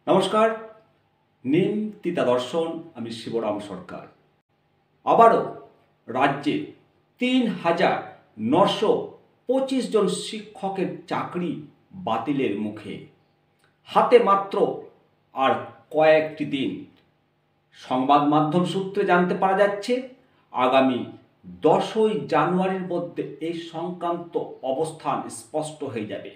নমস্কার, nimtitadarsan আমি শিবরাম সরকার। আবারও রাজ্যে ৩,৯২৫ জন শিক্ষকের চাকরি বাতিলের মুখে। হাতে মাত্র আর কয়েকটি দিন। সংবাদ মাধ্যম সূত্রে জানতে পারা যাচ্ছে আগামী 10ই জানুয়ারির মধ্যে এই সংক্রান্ত অবস্থান স্পষ্ট হয়ে যাবে।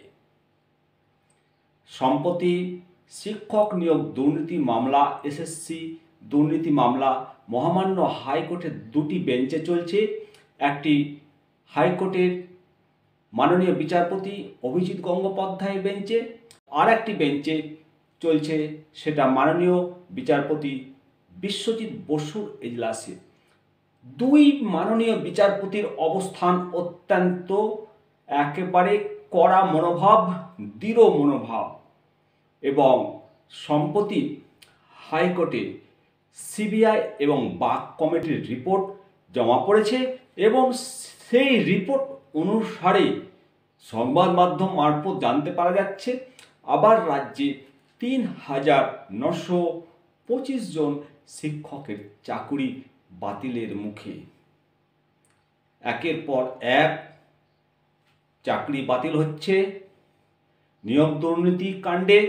সম্প্রতি শিক্ষক নিয়োগ দুর্নীতি মামলা, এসএসসি দুর্নীতি মামলা মহামান্য হাইকোর্টের দুটি বেঞ্চে চলছে। একটি হাইকোর্টের মাননীয় বিচারপতি অভিজিৎ গঙ্গোপাধ্যায়ের বেঞ্চে, আর একটি বেঞ্চে চলছে সেটা মাননীয় বিচারপতি বিশ্বজিৎ বসুর এজলাসে। দুই মাননীয় বিচারপতির অবস্থান অত্যন্ত একেবারে কড়া মনোভাব, দৃঢ় মনোভাব, এবং সম্প্রতি হাইকোর্টে সিবিআই এবং বাক কমিটির রিপোর্ট জমা পড়েছে এবং সেই রিপোর্ট অনুসারে সংবাদ মাধ্যম মারফত জানতে পারা যাচ্ছে আবার রাজ্যে ৩,৯২৫ জন শিক্ষকের চাকরি বাতিলের মুখে। একের পর এক চাকরি বাতিল হচ্ছে। নিয়োগ দুর্নীতি কাণ্ডে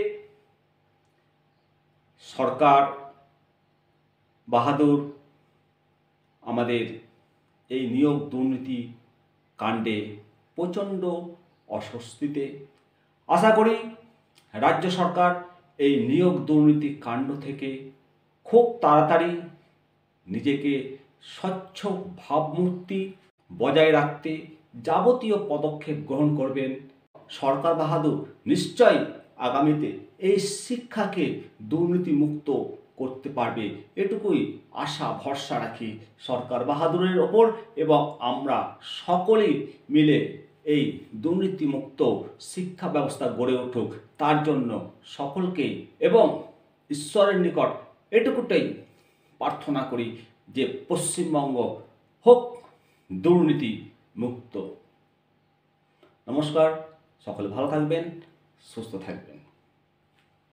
সরকার বাহাদুর আমাদের এই নিয়োগ দুর্নীতি কাণ্ডে প্রচণ্ড অস্বস্তিতে। আশা করি রাজ্য সরকার এই নিয়োগ দুর্নীতি কাণ্ড থেকে খুব তাড়াতাড়ি নিজেকে স্বচ্ছ ভাবমূর্তি বজায় রাখতে যাবতীয় পদক্ষেপ গ্রহণ করবেন। সরকার বাহাদুর নিশ্চয়ই আগামীতে এই শিক্ষাকে দুর্নীতিমুক্ত করতে পারবে, এটুকুই আশা ভরসা রাখি সরকার বাহাদুরের ওপর, এবং আমরা সকলেই মিলে এই দুর্নীতিমুক্ত শিক্ষা ব্যবস্থা গড়ে উঠুক তার জন্য সকলকে এবং ঈশ্বরের নিকট এটুকুটাই প্রার্থনা করি যে পশ্চিমবঙ্গ হোক দুর্নীতি মুক্ত। নমস্কার, সকলে ভালো থাকবেন, সুস্থ থাকবেন।